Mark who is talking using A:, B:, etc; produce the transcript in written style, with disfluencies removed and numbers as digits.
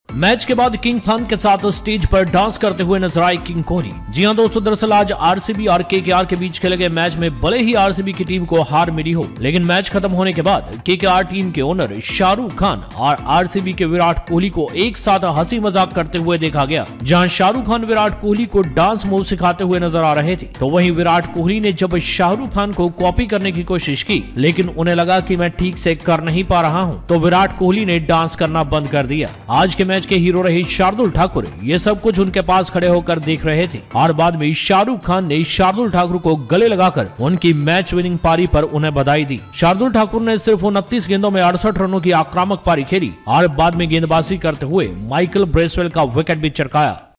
A: Match के बाद king Khan के साथ स्टेज पर डांस करते हुए नजर आए किंग कोहली। जी हां दोस्तों, दरअसल आज आरसीबी और केकेआर के बीच खेले गए मैच में भले ही आरसीबी की टीम को हार मिली हो, लेकिन मैच खत्म होने के बाद केकेआर टीम के ओनर शाहरुख खान और आरसीबी के विराट कोहली को एक साथ हंसी मजाक करते हुए देखा गया। जहां शाहरुख खान विराट कोहली को डांस मूव सिखाते हुए नजर आ रहे थे, तो वहीं विराट कोहली ने जब शाहरुख खान को कॉपी करने की कोशिश की, लेकिन उन्हें लगा कि मैं ठीक से कर नहीं पा रहा हूं, तो विराट कोहली ने डांस करना बंद कर दिया। आज के मैच के हीरो रहे शार्दुल ठाकुर ये सब कुछ उनके पास खड़े होकर देख रहे थे और बाद में शाहरुख खान ने शार्दुल ठाकुर को गले लगाकर उनकी मैच विनिंग पारी पर उन्हें बधाई दी। शार्दुल ठाकुर ने सिर्फ 29 गेंदों में 68 रनों की आक्रामक पारी खेली और बाद में गेंदबाजी करते हुए माइकल ब्रेसवेल का विकेट भी चटकाया।